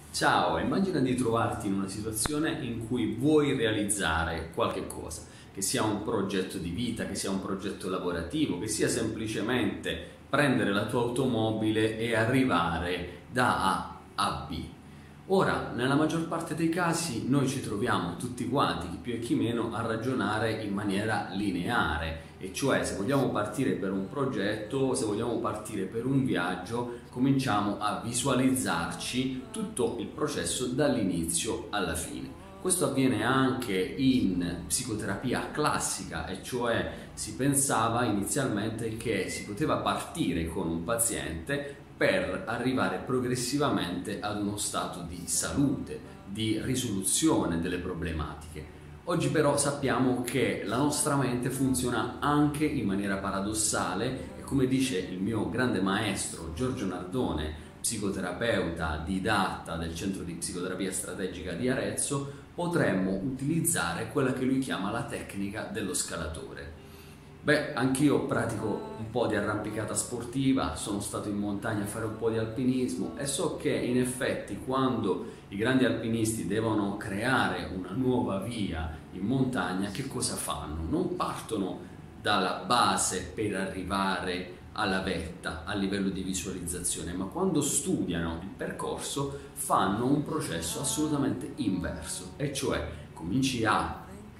Ciao, immagina di trovarti in una situazione in cui vuoi realizzare qualche cosa, che sia un progetto di vita, che sia un progetto lavorativo, che sia semplicemente prendere la tua automobile e arrivare da A a B. Ora, nella maggior parte dei casi noi ci troviamo tutti quanti, chi più e chi meno, a ragionare in maniera lineare, e cioè se vogliamo partire per un progetto, se vogliamo partire per un viaggio, cominciamo a visualizzarci tutto il processo dall'inizio alla fine. Questo avviene anche in psicoterapia classica, e cioè si pensava inizialmente che si poteva partire con un paziente per arrivare progressivamente ad uno stato di salute, di risoluzione delle problematiche. Oggi però sappiamo che la nostra mente funziona anche in maniera paradossale e, come dice il mio grande maestro Giorgio Nardone, psicoterapeuta didatta del Centro di Psicoterapia Strategica di Arezzo, potremmo utilizzare quella che lui chiama la tecnica dello scalatore. Beh, anch'io pratico un po' di arrampicata sportiva, sono stato in montagna a fare un po' di alpinismo e so che in effetti quando i grandi alpinisti devono creare una nuova via in montagna, che cosa fanno? Non partono dalla base per arrivare alla vetta a livello di visualizzazione, ma quando studiano il percorso fanno un processo assolutamente inverso, e cioè cominci a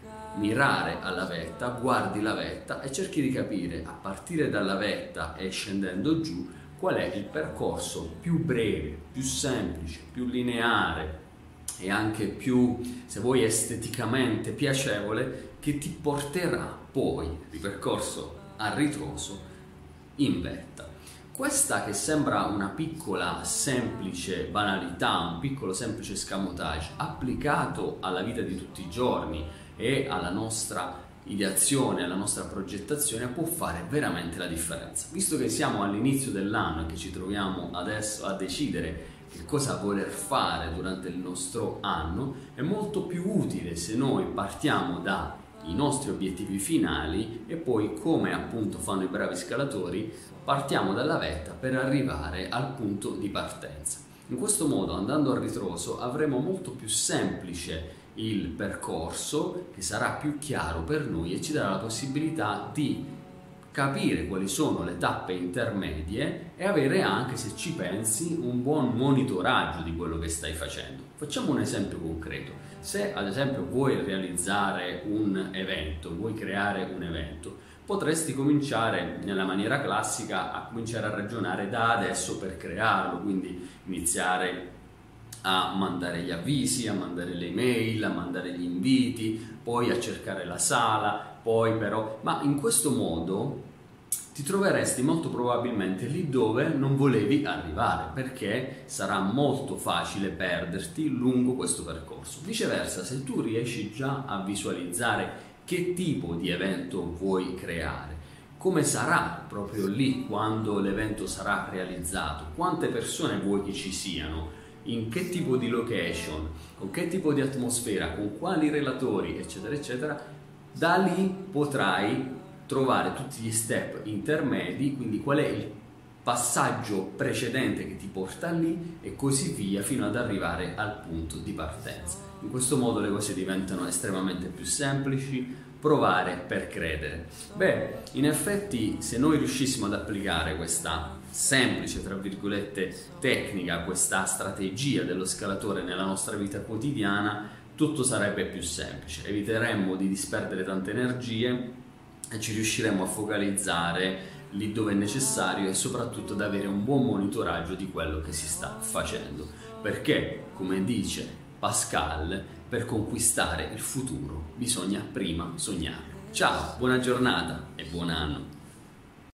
mirare alla vetta, guardi la vetta e cerchi di capire a partire dalla vetta e scendendo giù qual è il percorso più breve, più semplice, più lineare e anche più, se vuoi, esteticamente piacevole, che ti porterà poi di percorso a ritroso in vetta. Questa, che sembra una piccola semplice banalità, un piccolo semplice escamotage applicato alla vita di tutti i giorni e alla nostra ideazione, alla nostra progettazione, può fare veramente la differenza. Visto che siamo all'inizio dell'anno e che ci troviamo adesso a decidere che cosa voler fare durante il nostro anno, è molto più utile se noi partiamo dai nostri obiettivi finali e poi, come appunto fanno i bravi scalatori, partiamo dalla vetta per arrivare al punto di partenza. In questo modo, andando a ritroso, avremo molto più semplice il percorso, che sarà più chiaro per noi e ci darà la possibilità di capire quali sono le tappe intermedie e avere anche, se ci pensi, un buon monitoraggio di quello che stai facendo. Facciamo un esempio concreto. Se ad esempio vuoi realizzare un evento, vuoi creare un evento, potresti cominciare nella maniera classica a cominciare a ragionare da adesso per crearlo, quindi iniziare a mandare gli avvisi, a mandare le email, a mandare gli inviti, poi a cercare la sala, poi però... Ma in questo modo ti troveresti molto probabilmente lì dove non volevi arrivare, perché sarà molto facile perderti lungo questo percorso. Viceversa, se tu riesci già a visualizzare che tipo di evento vuoi creare, come sarà proprio lì quando l'evento sarà realizzato, quante persone vuoi che ci siano, in che tipo di location, con che tipo di atmosfera, con quali relatori, eccetera eccetera, da lì potrai trovare tutti gli step intermedi, quindi qual è il passaggio precedente che ti porta lì e così via fino ad arrivare al punto di partenza. In questo modo le cose diventano estremamente più semplici. Provare per credere. Beh, in effetti, se noi riuscissimo ad applicare questa semplice, tra virgolette, tecnica, questa strategia dello scalatore nella nostra vita quotidiana, tutto sarebbe più semplice. Eviteremmo di disperdere tante energie e ci riusciremo a focalizzare lì dove è necessario e soprattutto ad avere un buon monitoraggio di quello che si sta facendo. Perché, come dice Pascal, per conquistare il futuro bisogna prima sognare. Ciao, buona giornata e buon anno!